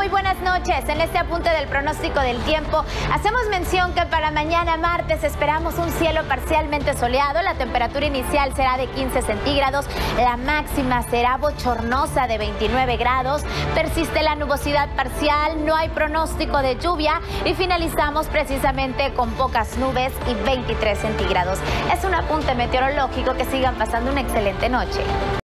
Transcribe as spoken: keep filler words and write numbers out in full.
Muy buenas noches. En este apunte del pronóstico del tiempo, hacemos mención que para mañana martes esperamos un cielo parcialmente soleado. La temperatura inicial será de quince centígrados, la máxima será bochornosa de veintinueve grados, persiste la nubosidad parcial, no hay pronóstico de lluvia y finalizamos precisamente con pocas nubes y veintitrés centígrados. Es un apunte meteorológico. Que sigan pasando una excelente noche.